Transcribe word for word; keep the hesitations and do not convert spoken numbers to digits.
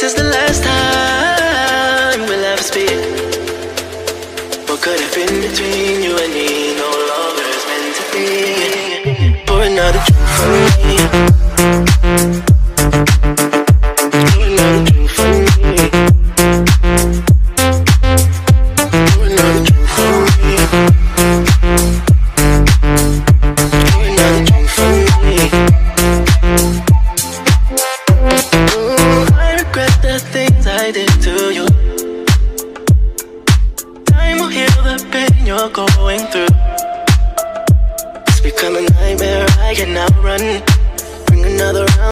this is the last time we'll ever speak. What could have been between you and me no longer is meant to be. Pour another drink for me. Pour another drink for me. Pour another drink for me. Pour another drink for me. Ooh, I regret the things I did to you. Time will heal the pain you're going through. It's become a nightmare I can outrun. Bring another round.